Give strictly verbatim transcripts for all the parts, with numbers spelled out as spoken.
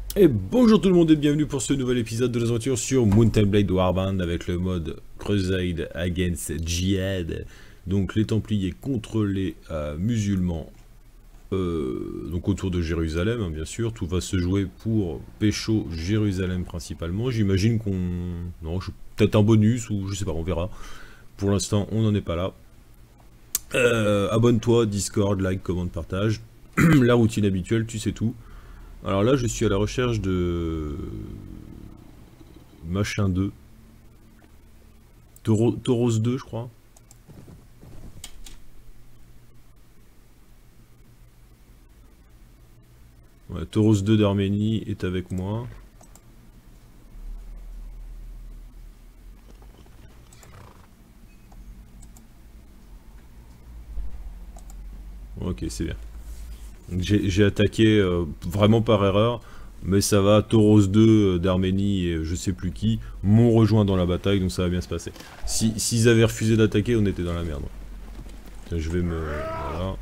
Et bonjour tout le monde et bienvenue pour ce nouvel épisode de l'aventure sur Mountain Blade Warband avec le mode Crusade Against Jihad. Donc les Templiers contre les euh, musulmans, euh, donc autour de Jérusalem hein, bien sûr. Tout va se jouer pour Pécho Jérusalem principalement. J'imagine qu'on... Non, peut-être un bonus ou je sais pas, on verra. Pour l'instant on n'en est pas là. Euh, Abonne-toi, Discord, like, commente, partage. La routine habituelle, tu sais tout. Alors là, je suis à la recherche de... Machin deux. Tauros, Tauros deux, je crois. Ouais, Tauros deux d'Arménie est avec moi. Ok, c'est bien. J'ai attaqué euh, vraiment par erreur. Mais ça va, Tauros deux d'Arménie et je sais plus qui m'ont rejoint dans la bataille, donc ça va bien se passer. Si, s'ils avaient refusé d'attaquer, on était dans la merde. Je vais me... Voilà.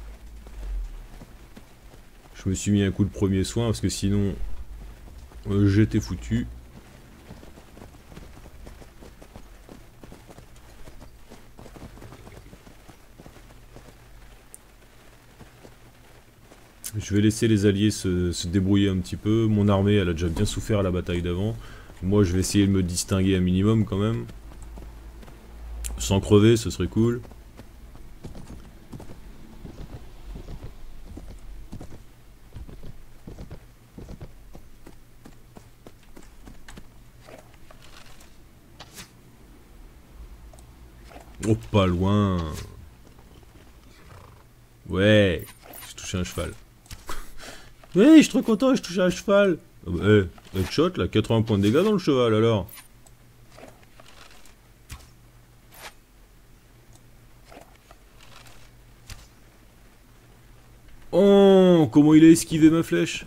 Je me suis mis un coup de premier soin parce que sinon euh, j'étais foutu. Je vais laisser les alliés se, se débrouiller un petit peu. Mon armée, elle a déjà bien souffert à la bataille d'avant. Moi, je vais essayer de me distinguer un minimum quand même. Sans crever, ce serait cool. Oh, pas loin. Ouais, j'ai touché un cheval. Ouais, je suis trop content, j'ai touché un cheval. Ah bah, eh, headshot là, quatre-vingts points de dégâts dans le cheval alors. Oh, comment il a esquivé ma flèche.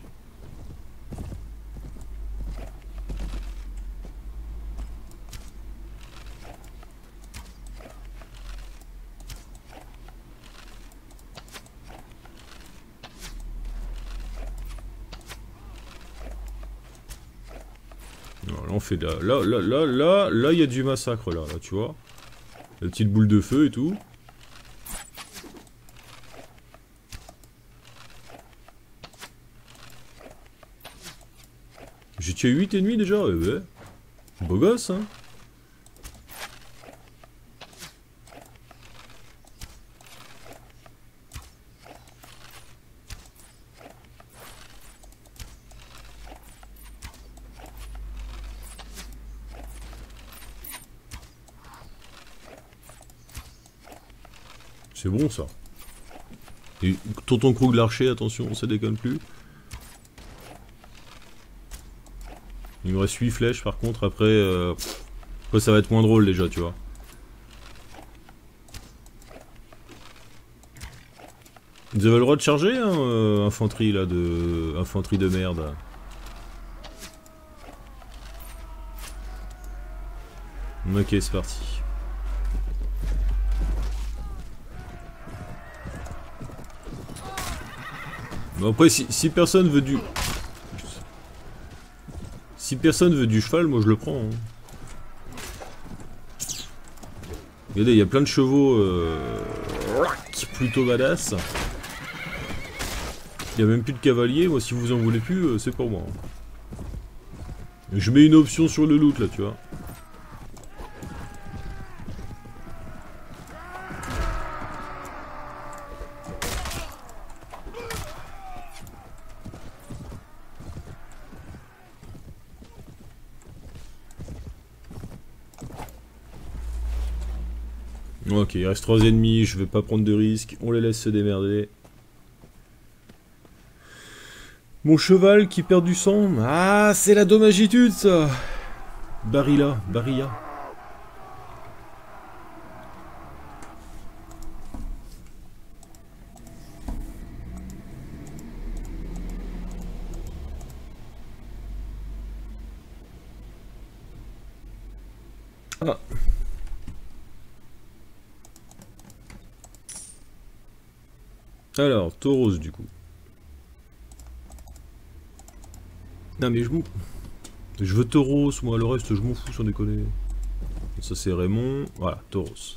Non, là on fait de la... Là, là, là, là, là, il y a du massacre là, là, tu vois. La petite boule de feu et tout. J'ai tué huit ennemis déjà, ouais, ouais. Beau gosse, hein. C'est bon ça. Et Tonton Krug l'archer, attention, ça déconne plus. Il me reste huit flèches par contre, après, euh, après ça va être moins drôle déjà, tu vois. Vous avez le droit de charger, hein, euh, infanterie là, de... Infanterie de merde. Ok, c'est parti. Bon après, si, si personne veut du... Si personne veut du cheval, moi je le prends. Hein. Regardez, il y a plein de chevaux euh, plutôt badass. Il y a même plus de cavaliers, moi si vous en voulez plus, euh, c'est pour moi. Je mets une option sur le loot là, tu vois. Ok, il reste trois ennemis, je vais pas prendre de risques, on les laisse se démerder. Mon cheval qui perd du sang. Ah, c'est la dommagitude ça. Barilla, Barilla. Ah. Alors, Tauros du coup. Non mais je m'en... Je veux Tauros, moi, le reste, je m'en fous, sans déconner. Ça, c'est Raymond. Voilà, Tauros.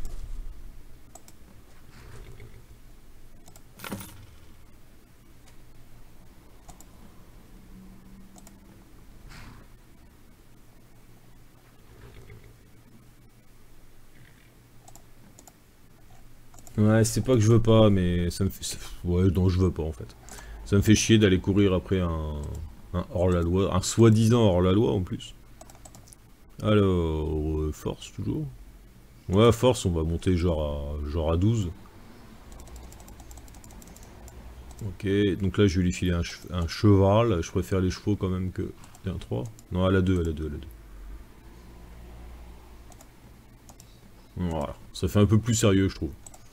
Ouais, c'est pas que je veux pas, mais ça me fait... ça- Ouais, non, je veux pas, en fait. Ça me fait chier d'aller courir après un... un hors-la-loi, un soi-disant hors-la-loi, en plus. Alors, euh, force, toujours. Ouais, force, on va monter genre à, genre à douze. Ok, donc là, je vais lui filer un, che- un cheval. Je préfère les chevaux, quand même, que... un trois. Non, elle a deux, elle a deux, elle a deux. Voilà, ça fait un peu plus sérieux, je trouve.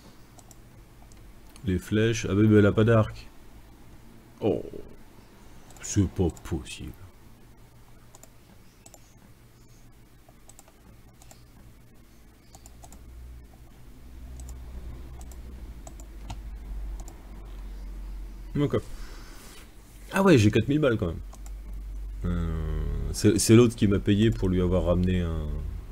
Les flèches... Ah, bah, bah, elle a pas d'arc. Oh, c'est pas possible. Ok. Ah ouais, j'ai quatre mille balles quand même. Euh, c'est c'est l'autre qui m'a payé pour lui avoir ramené un...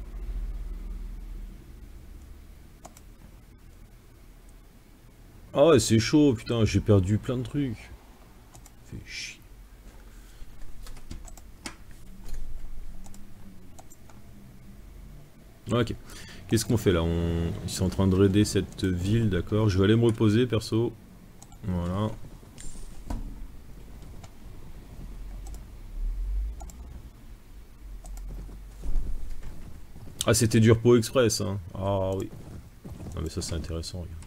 Ah ouais, c'est chaud, putain, j'ai perdu plein de trucs. Fait chier. Ok. Qu'est-ce qu'on fait là? On... Ils sont en train de raider cette ville, d'accord. Je vais aller me reposer, perso. Voilà. Ah, c'était du repos express, hein. Ah oui. Non mais ça, c'est intéressant, regarde.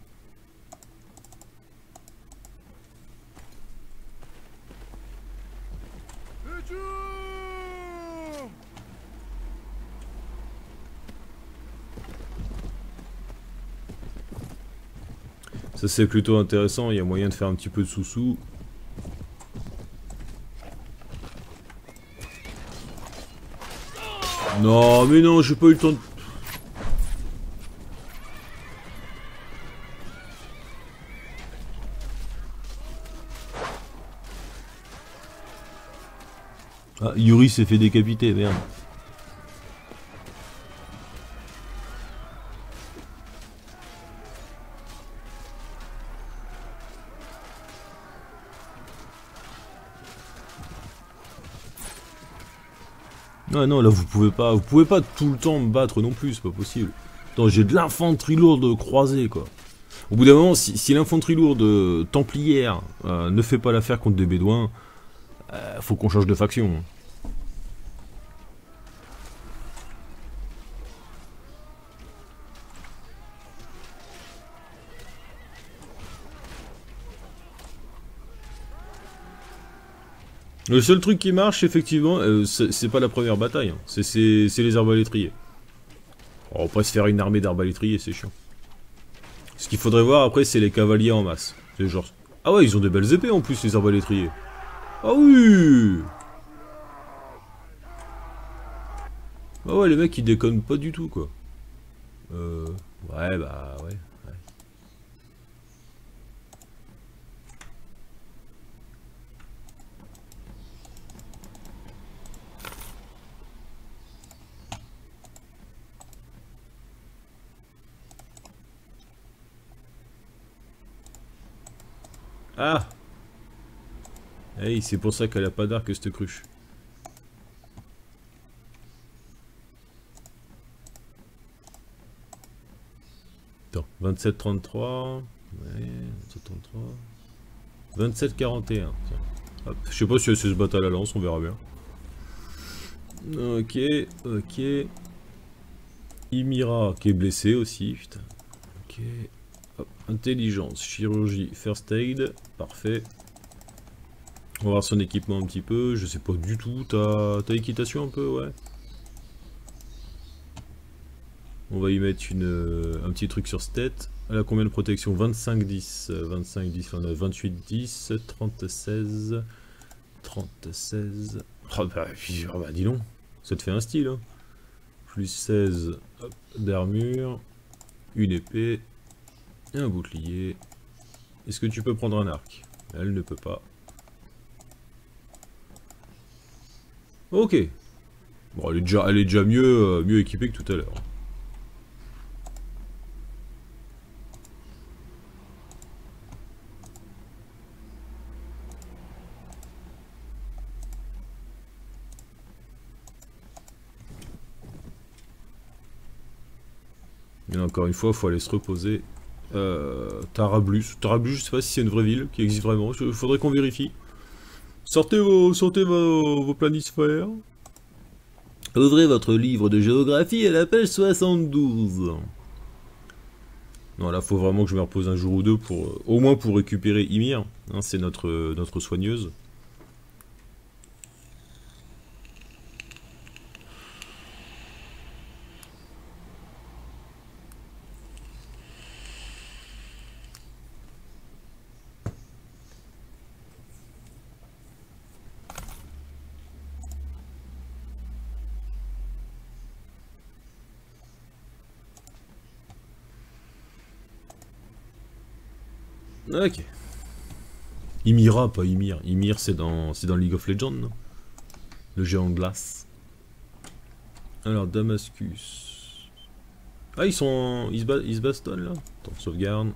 Ça, c'est plutôt intéressant. Il y a moyen de faire un petit peu de sous-sous. Non, mais non, j'ai pas eu le temps de... Ah, Yuri s'est fait décapiter, merde. Non, non, là vous pouvez pas, vous pouvez pas tout le temps me battre non plus, c'est pas possible. Attends, j'ai de l'infanterie lourde croisée, quoi. Au bout d'un moment, si, si l'infanterie lourde euh, templière euh, ne fait pas l'affaire contre des bédouins, euh, faut qu'on change de faction. Le seul truc qui marche, effectivement, euh, c'est pas la première bataille, hein. c'est les arbalétriers. On va pas se faire une armée d'arbalétriers, c'est chiant. Ce qu'il faudrait voir après, c'est les cavaliers en masse. C'est genre... Ah ouais, ils ont des belles épées en plus, les arbalétriers. Ah oui! Ah ouais, les mecs, ils déconnent pas du tout, quoi. Euh... Ouais, bah, ouais. ouais. Ah! Hey, c'est pour ça qu'elle a pas d'arc, cette cruche. Attends, vingt-sept trente-trois... Ouais, vingt-sept trente-trois... vingt-sept quarante et un, tiens. Hop, je sais pas si elle sait se battre à la lance, on verra bien. Ok, ok. Imira qui est blessé aussi, putain. Ok. Hop. Intelligence, chirurgie, first aid, parfait. On va voir son équipement un petit peu, je sais pas du tout. T'as équitation un peu, ouais. On va y mettre une, euh, un petit truc sur cette tête. Elle a combien de protection? Vingt-cinq dix. vingt-cinq dix, on a vingt-huit dix, trente seize. trente seize. Oh bah, oh bah dis donc, ça te fait un style, hein. Plus seize d'armure, une épée, et un bouclier. Est-ce que tu peux prendre un arc? Elle ne peut pas. Ok. Bon, elle est déjà, elle est déjà mieux, euh, mieux équipée que tout à l'heure. Et encore une fois, il faut aller se reposer. Euh, Tarablus. Tarablus, je sais pas si c'est une vraie ville qui existe vraiment. Il faudrait qu'on vérifie. Sortez vos, sortez vos, vos planisphères. Ouvrez votre livre de géographie à la page soixante-douze. Non, là, faut vraiment que je me repose un jour ou deux pour, euh, au moins pour récupérer Ymir. Hein, c'est notre, euh, notre soigneuse. Ok. Ymira, pas Ymir. Ymir, c'est dans, c'est dans League of Legends, non? Le géant de glace. Alors, Damascus. Ah, ils sont en... Ils se, ba... ils se bastonnent, là. Attends, sauvegarde.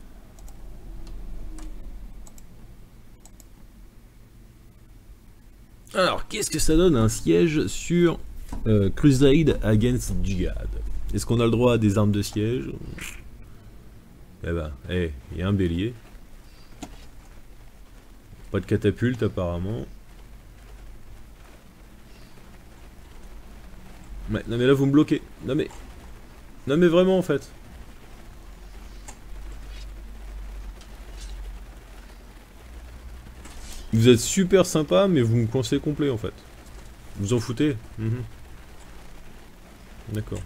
Alors, qu'est-ce que ça donne un siège sur euh, Crusade Against Jihad? Est-ce qu'on a le droit à des armes de siège? Eh ben, eh, il y a un bélier. Pas de catapulte apparemment. Ouais, non mais là vous me bloquez. Non mais... Non mais vraiment en fait. Vous êtes super sympa mais vous me coincez complet en fait. Vous en foutez? Mmh. D'accord.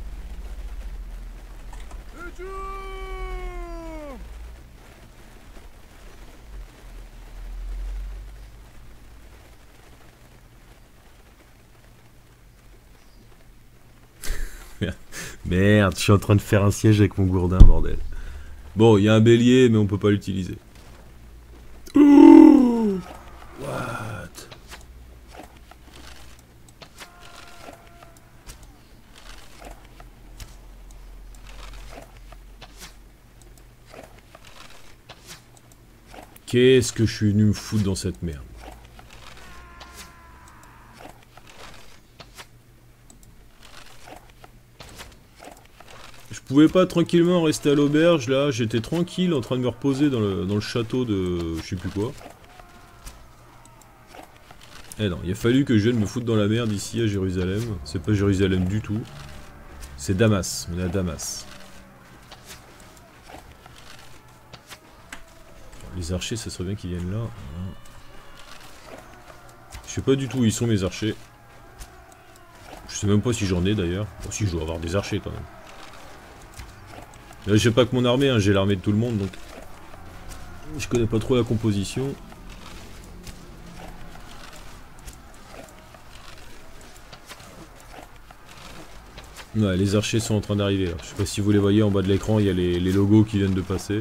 Merde, je suis en train de faire un siège avec mon gourdin, bordel. Bon, il y a un bélier, mais on peut pas l'utiliser. What? Qu'est-ce que je suis venu me foutre dans cette merde? Je pouvais pas tranquillement rester à l'auberge, là, j'étais tranquille en train de me reposer dans le, dans le château de... je sais plus quoi. Eh non, il a fallu que je vienne me foutre dans la merde ici à Jérusalem. C'est pas Jérusalem du tout. C'est Damas, on est à Damas. Les archers, ça serait bien qu'ils viennent là. Je sais pas du tout où ils sont mes archers. Je sais même pas si j'en ai d'ailleurs. Bon, si, je dois avoir des archers quand même. Là, j'ai pas que mon armée, hein, j'ai l'armée de tout le monde, donc je connais pas trop la composition. Ouais, les archers sont en train d'arriver. Je sais pas si vous les voyez en bas de l'écran, il y a les, les logos qui viennent de passer.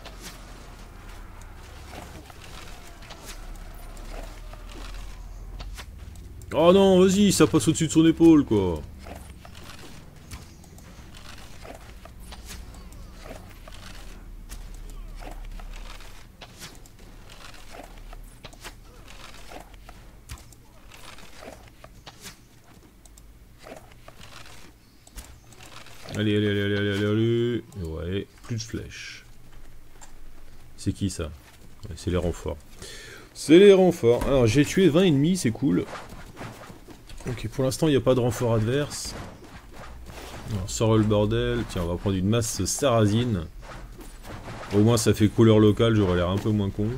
Oh non, vas-y, ça passe au-dessus de son épaule, quoi. Allez, allez, allez, allez, allez, allez, allez. Ouais, plus de flèches. C'est qui ça? Ouais, c'est les renforts. C'est les renforts. Alors, j'ai tué vingt ennemis, c'est cool. Ok, pour l'instant, il n'y a pas de renfort adverse. Alors, sort le bordel. Tiens, on va prendre une masse sarrasine. Au moins, ça fait couleur locale, j'aurais l'air un peu moins con.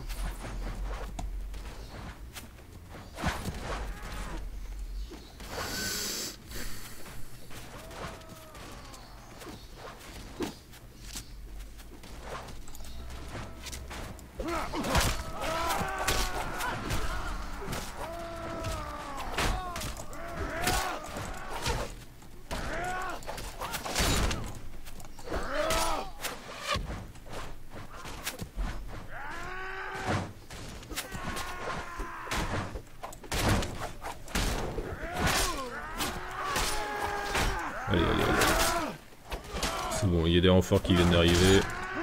Allez, allez, allez. C'est bon, il y a des renforts qui viennent d'arriver.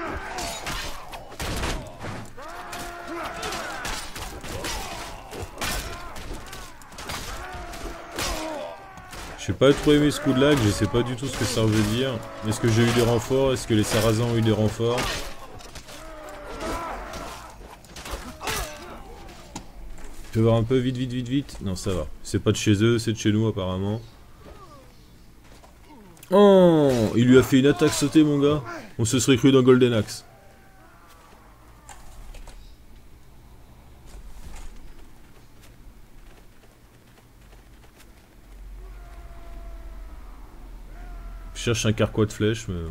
J'ai pas trop aimé ce coup de lag, je sais pas du tout ce que ça veut dire. Est-ce que j'ai eu des renforts? Est-ce que les Sarrasins ont eu des renforts? Je vais voir un peu, vite, vite, vite, vite. Non, ça va. C'est pas de chez eux, c'est de chez nous apparemment. Oh, il lui a fait une attaque sautée, mon gars. On se serait cru dans Golden Axe. Je cherche un carquois de flèches, mais...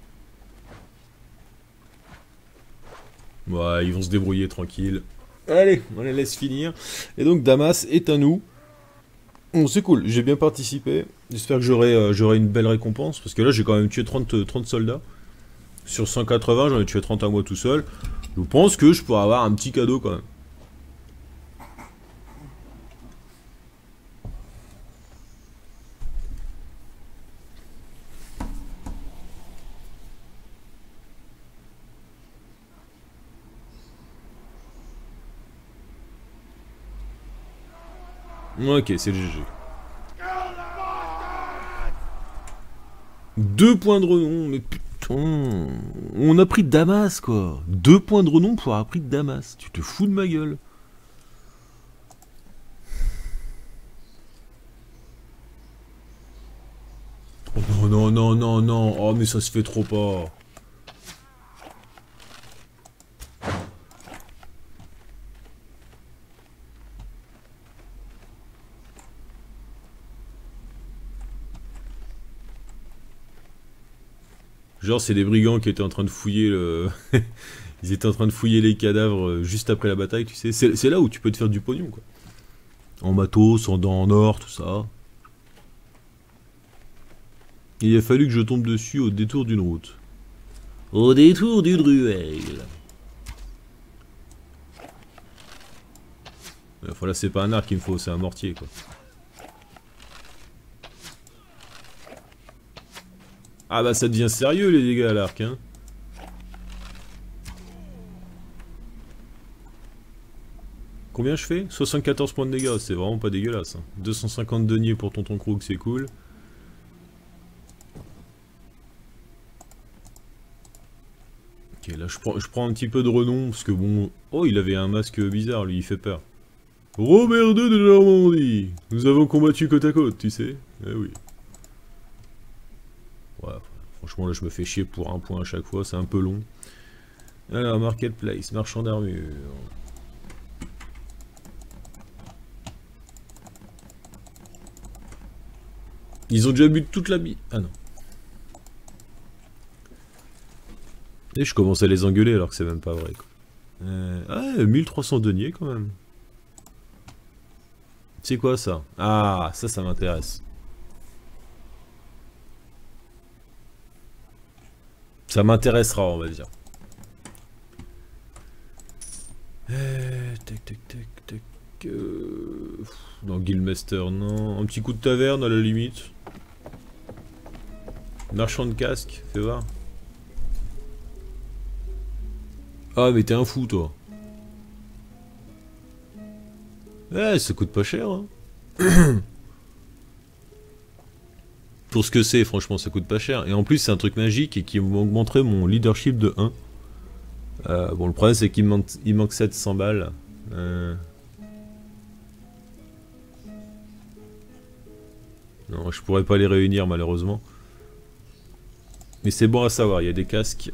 Ouais, ils vont se débrouiller tranquille. Allez, on les laisse finir. Et donc Damas est à nous. Bon, c'est cool, j'ai bien participé. J'espère que j'aurai euh, j'aurai une belle récompense. Parce que là, j'ai quand même tué trente, trente soldats. Sur cent quatre-vingts, j'en ai tué trente à moi tout seul. Je pense que je pourrais avoir un petit cadeau quand même. Ok, c'est le G G. Deux points de renom, mais putain... On a pris Damas, quoi. Deux points de renom pour avoir pris Damas. Tu te fous de ma gueule. Oh non, non, non, non, non. Oh, mais ça se fait trop pas. Genre, c'est des brigands qui étaient en train de fouiller le... Ils étaient en train de fouiller les cadavres juste après la bataille, tu sais. C'est là où tu peux te faire du pognon, quoi. En matos, en dents en or, tout ça. Et il a fallu que je tombe dessus au détour d'une route. Au détour d'une ruelle. Enfin là, c'est pas un arc qu'il me faut, c'est un mortier, quoi. Ah bah ça devient sérieux les dégâts à l'arc, hein. Combien je fais? soixante-quatorze points de dégâts, c'est vraiment pas dégueulasse. Hein. deux cent cinquante deniers pour Tonton Krug, c'est cool. Ok, là je prends, je prends un petit peu de renom, parce que bon... Oh, il avait un masque bizarre, lui, il fait peur. Robert deux de Normandie. Nous avons combattu côte à côte, tu sais. Eh oui. Ouais, franchement, là, je me fais chier pour un point à chaque fois, c'est un peu long. Alors, Marketplace, marchand d'armure. Ils ont déjà bu toute la bille. Ah non. Et je commence à les engueuler alors que c'est même pas vrai, quoi. Euh, ah, mille trois cents deniers quand même. C'est quoi ça? Ah, ça, ça m'intéresse. Ça m'intéressera, on va dire. Euh, tac, tac, tac, tac. Euh, dans Guildmaster, non. Un petit coup de taverne à la limite. Marchand de casque, fais voir. Ah, mais t'es un fou, toi. Ouais, ça coûte pas cher, hein. Pour ce que c'est, franchement, ça coûte pas cher. Et en plus, c'est un truc magique et qui m'augmenterait mon leadership de un. Euh, bon, le problème, c'est qu'il manque, il manque sept cents balles. Euh... Non, je pourrais pas les réunir, malheureusement. Mais c'est bon à savoir, il y a des casques.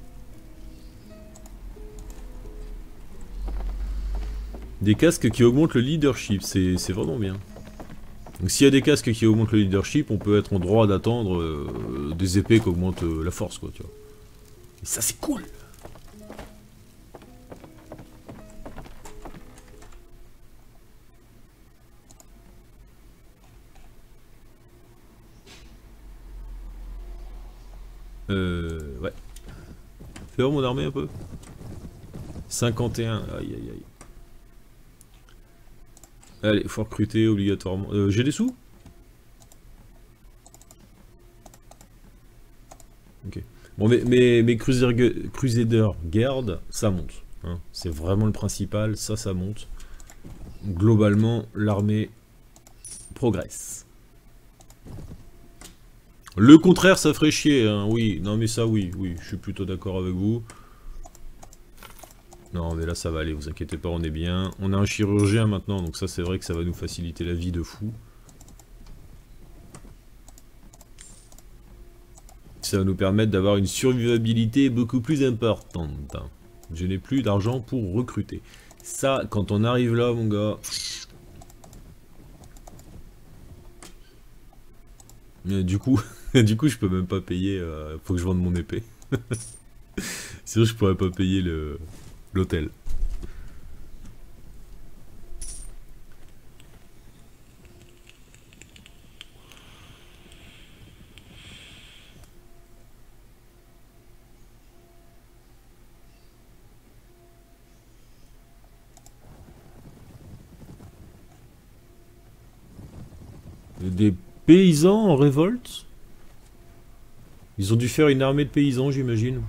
Des casques qui augmentent le leadership, c'est vraiment bien. Donc s'il y a des casques qui augmentent le leadership, on peut être en droit d'attendre euh, des épées qui augmentent euh, la force, quoi, tu vois. Et ça, c'est cool. Euh... Ouais. Fais voir mon armée un peu. cinquante et un, aïe aïe aïe. Allez, faut recruter obligatoirement. Euh, J'ai des sous? Bon, mais, mais, mais Crusader, Crusader Guard, ça monte. Hein. C'est vraiment le principal, ça, ça monte. Globalement, l'armée progresse. Le contraire, ça ferait chier, hein. Oui, non mais ça, oui, oui, je suis plutôt d'accord avec vous. Non, mais là, ça va aller, vous inquiétez pas, on est bien. On a un chirurgien maintenant, donc ça, c'est vrai que ça va nous faciliter la vie de fou. Ça va nous permettre d'avoir une survivabilité beaucoup plus importante. Je n'ai plus d'argent pour recruter. Ça, quand on arrive là, mon gars... Mais du coup, du coup, je peux même pas payer... Euh, faut que je vende mon épée. Sinon, je pourrais pas payer le l'hôtel. Des paysans en révolte? Ils ont dû faire une armée de paysans, j'imagine.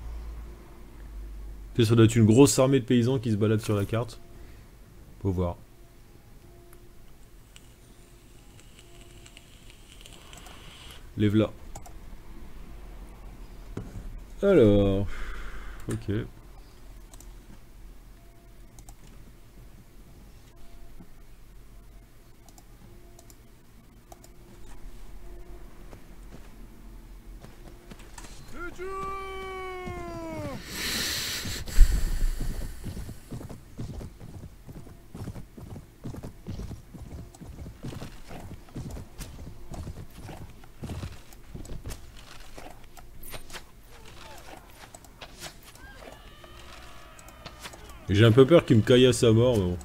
Ça doit être une grosse armée de paysans qui se balade sur la carte. Faut voir. Les v'là. Alors... Ok. J'ai un peu peur qu'il me caillasse à mort, mais bon.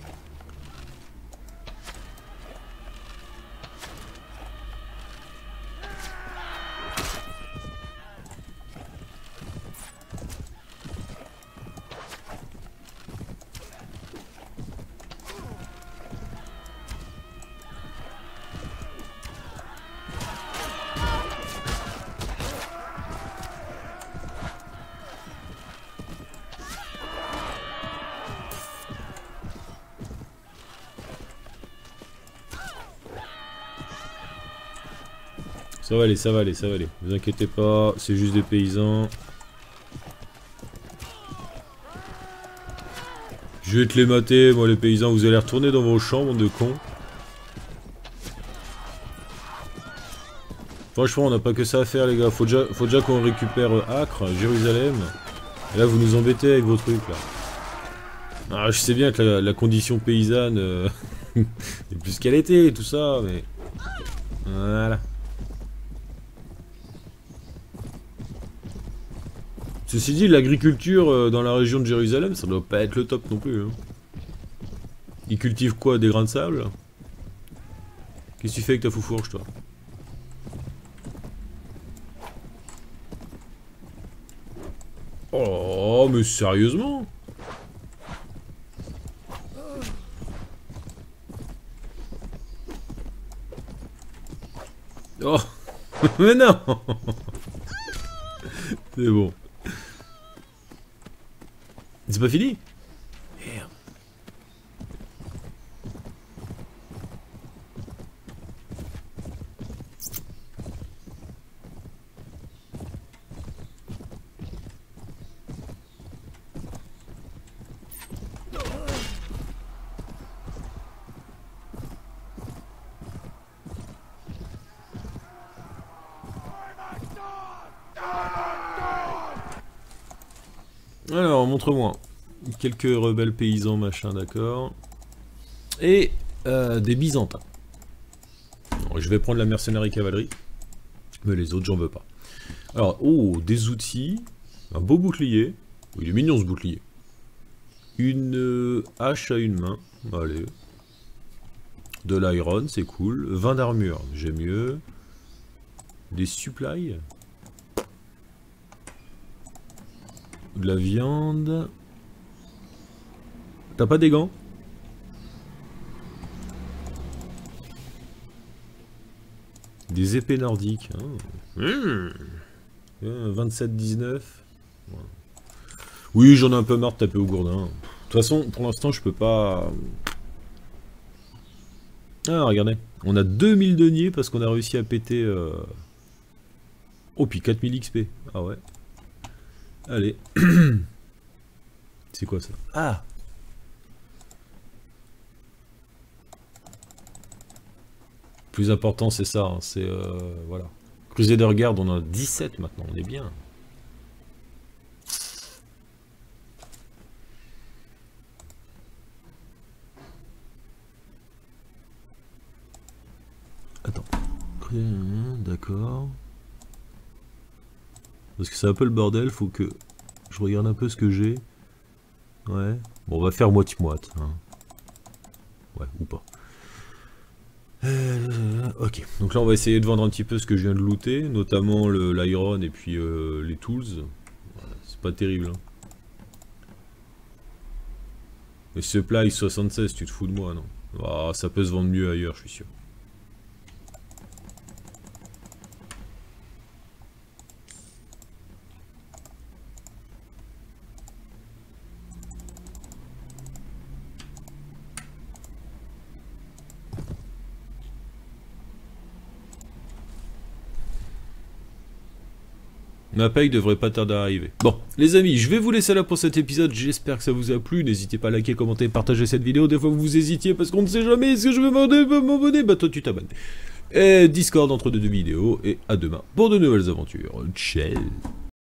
Ça va aller, ça va aller, ça va aller. Ne vous inquiétez pas, c'est juste des paysans. Je vais te les mater, moi les paysans, vous allez retourner dans vos champs, bande de cons. Franchement, on n'a pas que ça à faire, les gars. Faut déjà, faut déjà qu'on récupère Acre, Jérusalem. Et là, vous nous embêtez avec vos trucs, là. Ah, je sais bien que la, la condition paysanne euh, est plus qu'elle était et tout ça, mais... Voilà. Ceci dit, l'agriculture euh, dans la région de Jérusalem, ça doit pas être le top non plus. Hein. Ils cultivent quoi? Des grains de sable? Qu'est-ce que tu fais avec ta foufourge, toi? Oh, mais sérieusement? Oh, mais non. C'est bon. C'est pas fini? Merde. Alors, montre-moi. Quelques rebelles paysans, machin, d'accord. Et euh, des byzantins. Alors, je vais prendre la mercenaire cavalerie. Mais les autres, j'en veux pas. Alors, oh, des outils. Un beau bouclier. Oh, il est mignon ce bouclier. Une euh, hache à une main. Allez. De l'iron, c'est cool. vingt d'armure, j'ai mieux. Des supplies. De la viande. T'as pas des gants? Des épées nordiques. Hein. Mmh. vingt-sept dix-neuf. Voilà. Oui, j'en ai un peu marre de taper au gourdin. De toute façon, pour l'instant, je peux pas... Ah, regardez. On a deux mille deniers parce qu'on a réussi à péter... Euh... Oh, puis quatre mille X P. Ah ouais. Allez. C'est quoi ça? Ah! Plus important, c'est ça. Hein, c'est... Euh... Voilà. Crusader Guard, on en a dix-sept maintenant. On est bien. Attends. D'accord. Parce que c'est un peu le bordel, faut que je regarde un peu ce que j'ai. Ouais. Bon, on va faire moitié-moite. Hein. Ouais, ou pas. Euh, ok. Donc là, on va essayer de vendre un petit peu ce que je viens de looter, notamment l'iron et puis euh, les tools. Voilà, c'est pas terrible. Hein. Et supply soixante-seize, tu te fous de moi, non? Oh, ça peut se vendre mieux ailleurs, je suis sûr. Ma paye devrait pas tarder à arriver. Bon, les amis, je vais vous laisser là pour cet épisode. J'espère que ça vous a plu. N'hésitez pas à liker, commenter, partager cette vidéo. Des fois, vous hésitiez parce qu'on ne sait jamais. Est-ce que je vais m'abonner? Bah, toi, tu t'abonnes. Et Discord entre deux vidéos. Et à demain pour de nouvelles aventures. Ciao.